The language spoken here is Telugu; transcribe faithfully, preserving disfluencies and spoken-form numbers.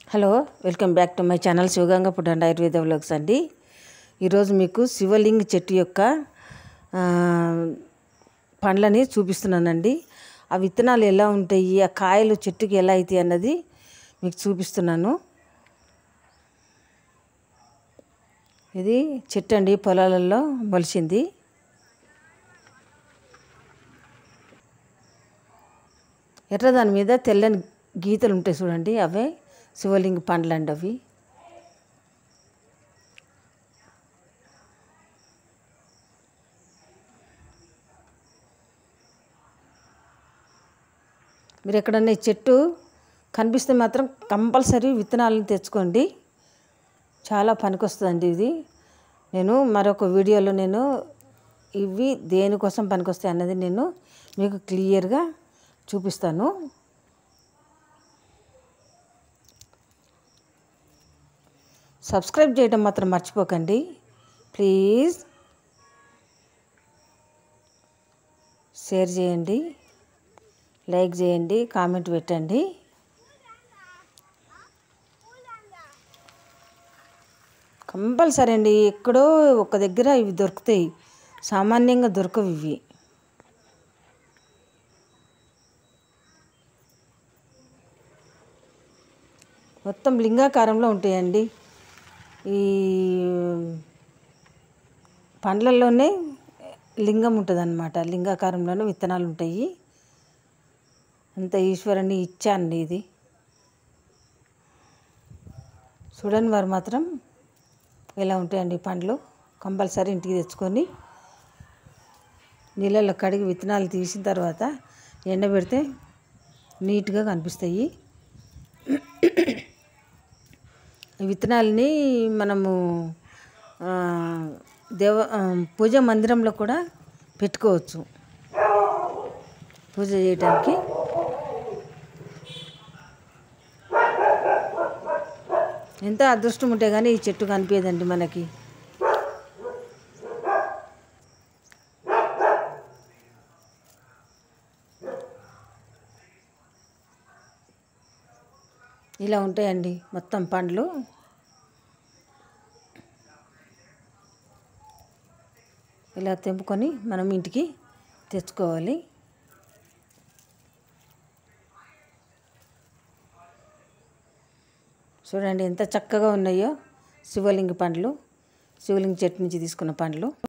Hello, welcome back to my channel Shivaganga food and Ayurveda vlogs అండి. ఈరోజు మీకు శివలింగ్ చెట్టు యొక్క పండ్లని చూపిస్తున్నానండి. ఆ విత్తనాలు ఎలా ఉంటాయి, ఆ కాయలు చెట్టుకి ఎలా అవుతాయి అన్నది మీకు చూపిస్తున్నాను. ఇది చెట్టు అండి, పొలాలలో మొలిచింది. ఎర్ర దాని మీద తెల్లని గీతలు ఉంటాయి చూడండి, అవే శివలింగ పండ్లు అండి. అవి మీరు ఎక్కడన్నా ఈ చెట్టు కనిపిస్తే మాత్రం కంపల్సరీ విత్తనాలను తెచ్చుకోండి, చాలా పనికొస్తుందండి. ఇది నేను మరొక వీడియోలో నేను ఇవి దేనికోసం పనికొస్తాయి అన్నది నేను మీకు క్లియర్గా చూపిస్తాను. సబ్స్క్రైబ్ చేయడం మాత్రం మర్చిపోకండి ప్లీజ్. షేర్ చేయండి, లైక్ చేయండి, కామెంట్ పెట్టండి. కంపల్సరీ అండి, ఎక్కడో ఒక దగ్గర ఇవి దొరుకుతాయి, సామాన్యంగా దొరకవు ఇవి. మొత్తం లింగాకారంలో ఉంటాయండి. ఈ పండ్లల్లోనే లింగం ఉంటుంది అన్నమాట, లింగాకారంలోనే విత్తనాలు ఉంటాయి. అంత ఈశ్వరుని ఇచ్చా అండి ఇది. చూడని వారు మాత్రం ఎలా ఉంటాయండి పండ్లు. కంపల్సరీ ఇంటికి తెచ్చుకొని నీళ్ళల్లో కడిగి విత్తనాలు తీసిన తర్వాత ఎండబెడితే నీట్గా కనిపిస్తాయి. ఈ విత్తనాలని మనము దేవ పూజ మందిరంలో కూడా పెట్టుకోవచ్చు, పూజ చేయడానికి. ఎంత అదృష్టం ఉంటే కానీ ఈ చెట్టు కనిపించదండి మనకి. ఇలా ఉంటాయండి మొత్తం పండ్లు. ఇలా తెంపుకొని మనం ఇంటికి తెచ్చుకోవాలి. చూడండి ఎంత చక్కగా ఉన్నాయో శివలింగ పండ్లు, శివలింగ చెట్టు నుంచి తీసుకున్న పండ్లు.